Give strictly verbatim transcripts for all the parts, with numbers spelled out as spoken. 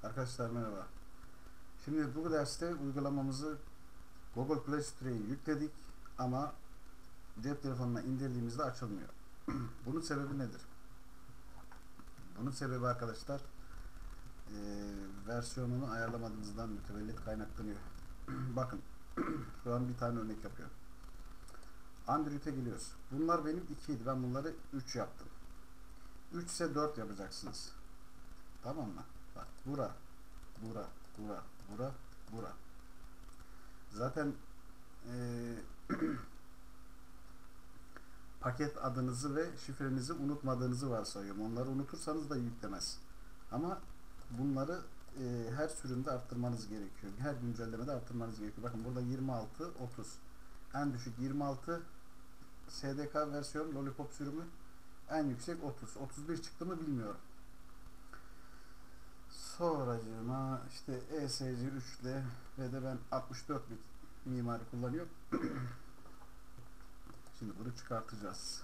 Arkadaşlar merhaba. Şimdi bu derste uygulamamızı Google Play Store'a yükledik ama cep telefonuna indirdiğimizde açılmıyor. Bunun sebebi nedir? Bunun sebebi arkadaşlar e, versiyonunu ayarlamadığımızdan mütevellit kaynaklanıyor. Bakın şu an bir tane örnek yapıyorum. Android'e geliyoruz. Bunlar benim iki idi. Ben bunları üç yaptım. üç ise dört yapacaksınız. Tamam mı? Bak bura, bura, bura, bura, bura. Zaten e, paket adınızı ve şifrenizi unutmadığınızı varsayıyorum. Onları unutursanız da yüklemez. Ama bunları e, her sürümde arttırmanız gerekiyor. Her güncellemede arttırmanız gerekiyor. Bakın burada yirmi altı, otuz. En düşük yirmi altı S D K versiyon Lollipop sürümü. En yüksek otuz. otuz bir çıktı mı bilmiyorum. Sonracığıma işte E S C üç ile ve de ben altmış dört bit mimari kullanıyorum. Şimdi bunu çıkartacağız.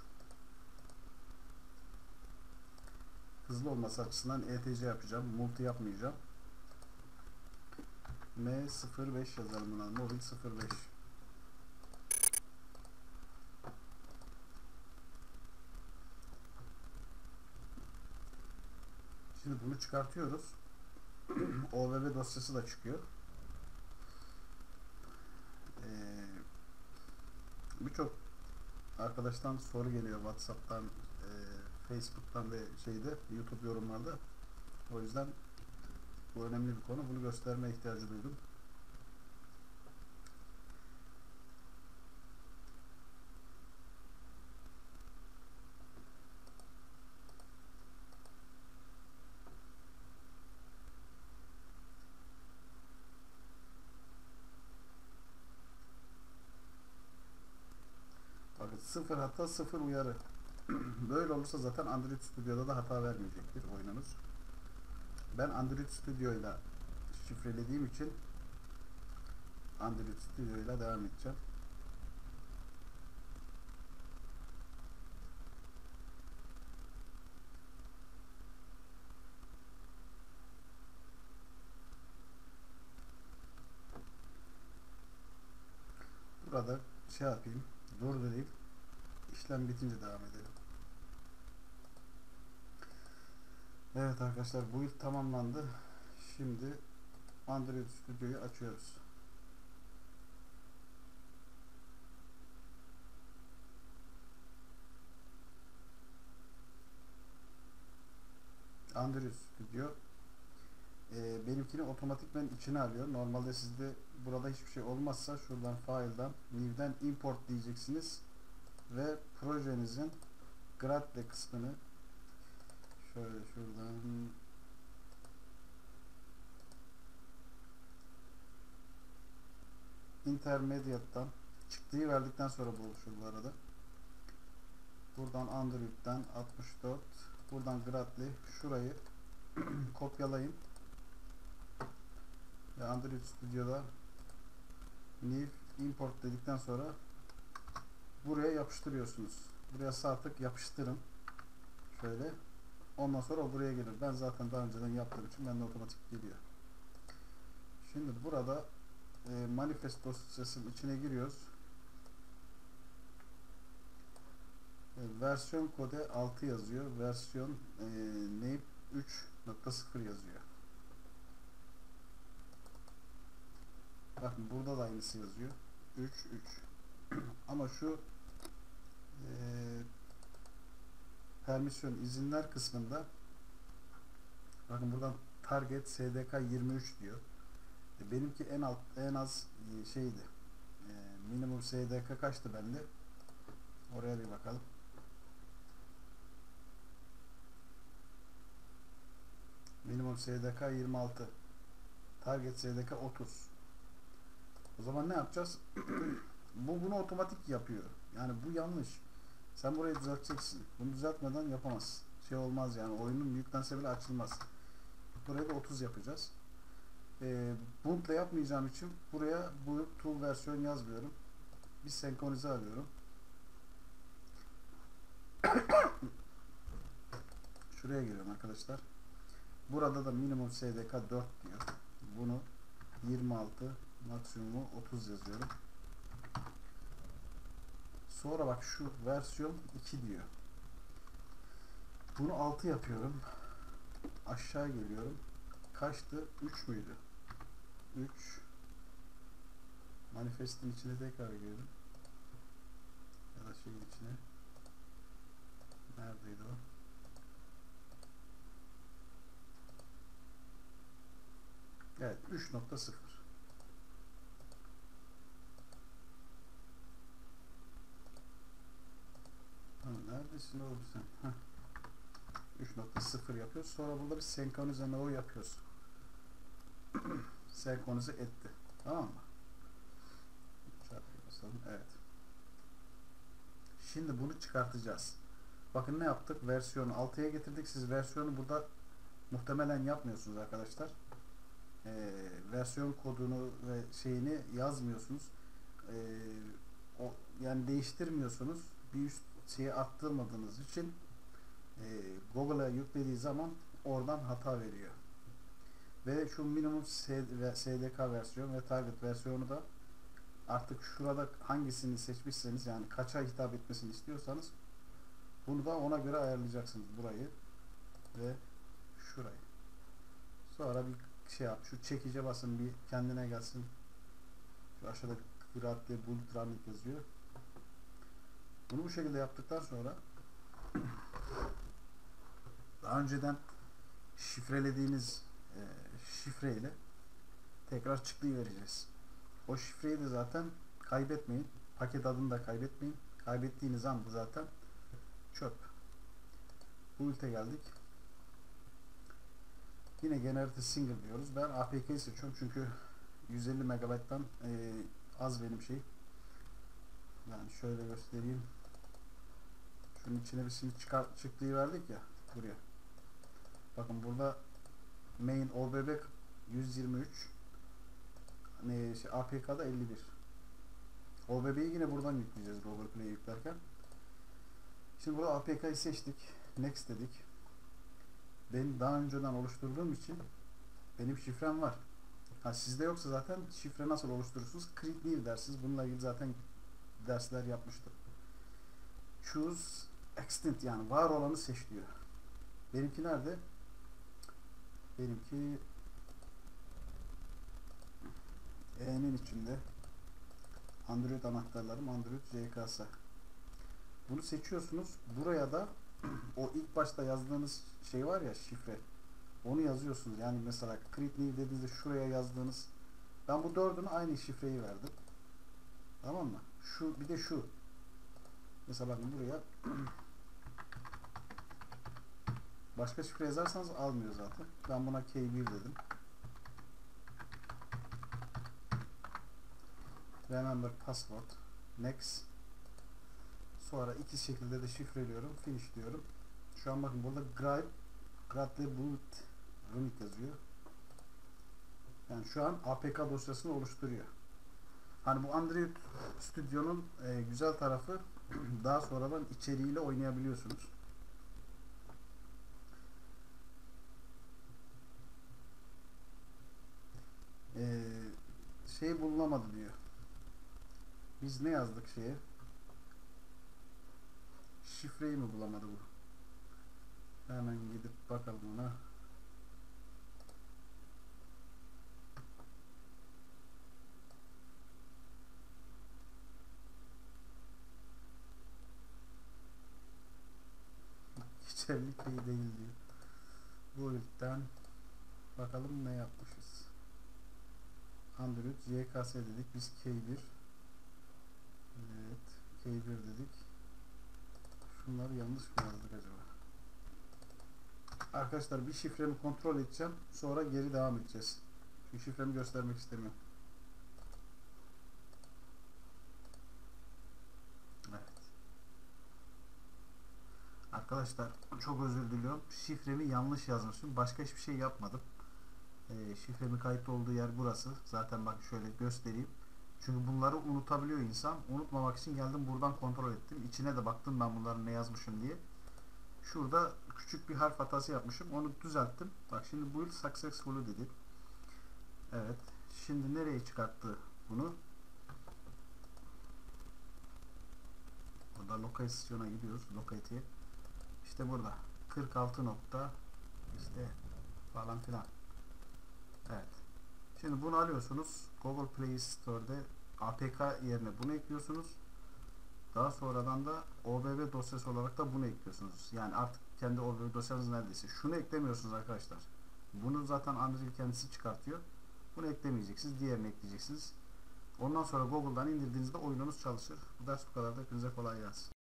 Hızlı olması açısından E T C yapacağım. Multi yapmayacağım. M sıfır beş yazalım buna. Mobil sıfır beş. Şimdi bunu çıkartıyoruz. O V B dosyası da çıkıyor. Ee, Birçok arkadaştan soru geliyor WhatsApp'tan, e, Facebook'tan ve şeyde YouTube yorumlarda. O yüzden bu önemli bir konu. Bunu gösterme ihtiyacı duydum. Bakın sıfır hata, sıfır uyarı. Böyle olursa zaten Android Studio'da da hata vermeyecektir oyununuz. Ben Android Studio ile şifrelediğim için Android Studio ile devam edeceğim. Burada şey yapayım, durdurayım. İşlem bitince devam edelim. Evet arkadaşlar, bu ilk tamamlandı. Şimdi Android Studio'yu açıyoruz. Android Studio e, benimkini otomatikmen içine alıyor. Normalde sizde burada hiçbir şey olmazsa şuradan file'dan new'den import diyeceksiniz ve projenizin Gradle kısmını şöyle şuradan Intermediate'dan çıktığı verdikten sonra buluşur bu arada. Buradan Android'den altmış dört, buradan Gradle şurayı kopyalayın ve Android Studio'da new import dedikten sonra buraya yapıştırıyorsunuz. Buraya sağ tık yapıştırın. Şöyle. Ondan sonra o buraya gelir. Ben zaten daha önceden yaptığım için bende otomatik geliyor. Şimdi burada e, manifest dosyasının içine giriyoruz. E, versiyon kode altı yazıyor. Versiyon e, name üç nokta sıfır yazıyor. Bakın burada da aynısı yazıyor. üç üç. Ama şu e, permisyon izinler kısmında bakın buradan target S D K yirmi üç diyor. E, benimki en alt en az e, şeydi. E, minimum S D K kaçtı bende? Oraya bir bakalım. Minimum S D K yirmi altı. Target S D K otuz. O zaman ne yapacağız? Bu bunu otomatik yapıyor. Yani bu yanlış. Sen burayı düzelteceksin. Bunu düzeltmeden yapamazsın. Şey olmaz yani, oyunun yüklense bile açılmaz. Buraya da otuz yapacağız. E, Boot'la yapmayacağım için buraya bu tool versiyon yazmıyorum. Bir senkronize alıyorum. Şuraya geliyorum arkadaşlar. Burada da minimum S D K dört diyor. Bunu yirmi altı, maksimumu otuz yazıyorum. Sonra bak şu versiyon iki diyor. Bunu altı yapıyorum. Aşağı geliyorum. Kaçtı? üç müydü? üç. Manifestin içine tekrar giriyorum. Ya da şeyin içine. Neredeydi o? Evet, üç nokta sıfır. Neredesin oğlum sen? Heh. üç nokta sıfır yapıyoruz. Sonra burada bir senkronize no yapıyoruz. Senkronize etti. Tamam mı? Çarpıyı basalım. Evet. Şimdi bunu çıkartacağız. Bakın ne yaptık? Versiyonu altıya getirdik. Siz versiyonu burada muhtemelen yapmıyorsunuz arkadaşlar. Ee, versiyon kodunu ve şeyini yazmıyorsunuz. Ee, o, yani değiştirmiyorsunuz. Bir üst şeye arttırmadığınız için e, Google'a yüklediği zaman oradan hata veriyor. Ve şu minimum S D K versiyon ve target versiyonu da artık şurada hangisini seçmişseniz, yani kaça hitap etmesini istiyorsanız bunu da ona göre ayarlayacaksınız, burayı ve şurayı. Sonra bir şey yap, şu çekice basın, bir kendine gelsin. Şu aşağıda Grad diye Bulut Running yazıyor. Bunu bu şekilde yaptıktan sonra daha önceden şifrelediğiniz e, şifreyle tekrar çıktıyı vereceğiz. O şifreyi de zaten kaybetmeyin. Paket adını da kaybetmeyin. Kaybettiğiniz anda zaten çöp. Bulut'a geldik. Yine generate single diyoruz. Ben A P K'yi seçiyorum çünkü yüz elli megabayttan e, az benim şey. Yani şöyle göstereyim. Şunun içine bir şimdi çıkar, çıktığı verdik ya buraya. Bakın burada main O B B yüz yirmi üç, ne şey, A P K'da elli bir. O B B'yi yine buradan yükleyeceğiz Google Play'e yüklerken. Şimdi burada A P K'yı seçtik. Next dedik. Ben daha önceden oluşturduğum için benim şifrem var. Ha, sizde yoksa zaten şifre nasıl oluşturursunuz? Create new dersiniz. Bununla ilgili zaten dersler yapmıştım. Choose extent, yani var olanı seç diyor. Benimki nerede? Benimki E'nin içinde. Android anahtarlarım Android J K S. Bunu seçiyorsunuz. Buraya da o ilk başta yazdığınız şey var ya, şifre. Onu yazıyorsunuz. Yani mesela create new dediğinizde şuraya yazdığınız, ben bu dördünü aynı şifreyi verdim. Tamam mı? Şu bir de şu. Mesela bakın buraya başka şifre yazarsanız almıyor zaten. Ben buna K bir dedim. Remember password. Next. Sonra iki şekilde de şifreliyorum. Finish diyorum. Şu an bakın burada Grab Gradle Bulut Running yazıyor. Yani şu an A P K dosyasını oluşturuyor. Hani bu Android Studio'nun e, güzel tarafı daha sonradan içeriğiyle oynayabiliyorsunuz. Ee, şey bulunamadı diyor. Biz ne yazdık şeye? Şifreyi mi bulamadı bu? Hemen gidip bakalım ona. Geçerlilik iyi değil diyor. Bu yüzden bakalım ne yapmışız. Android Y K S dedik. Biz K bir. Evet. K bir dedik. Şunları yanlış mı yazdık acaba? Arkadaşlar bir şifremi kontrol edeceğim. Sonra geri devam edeceğiz. Çünkü şifremi göstermek istemiyorum. Evet. Arkadaşlar çok özür diliyorum. Şifremi yanlış yazmışım. Başka hiçbir şey yapmadım. E, şifremin kayıtlı olduğu yer burası. Zaten bak şöyle göstereyim. Çünkü bunları unutabiliyor insan. Unutmamak için geldim buradan kontrol ettim. İçine de baktım ben bunların ne yazmışım diye. şurada küçük bir harf hatası yapmışım. Onu düzelttim. Bak şimdi build successful dedi. Evet. Şimdi nereye çıkarttı bunu? Burada lokasyona gidiyoruz. Locate'ye. İşte burada. kırk altı nokta işte falan filan. Evet. Şimdi bunu alıyorsunuz. Google Play Store'da A P K yerine bunu ekliyorsunuz. Daha sonradan da O B B dosyası olarak da bunu ekliyorsunuz. Yani artık kendi O B B dosyanız neredeyse. Şunu eklemiyorsunuz arkadaşlar. Bunu zaten Android kendisi çıkartıyor. Bunu eklemeyeceksiniz. Diğerini ekleyeceksiniz. Ondan sonra Google'dan indirdiğinizde oyununuz çalışır. Bu ders bu kadar da hepinize kolay gelsin.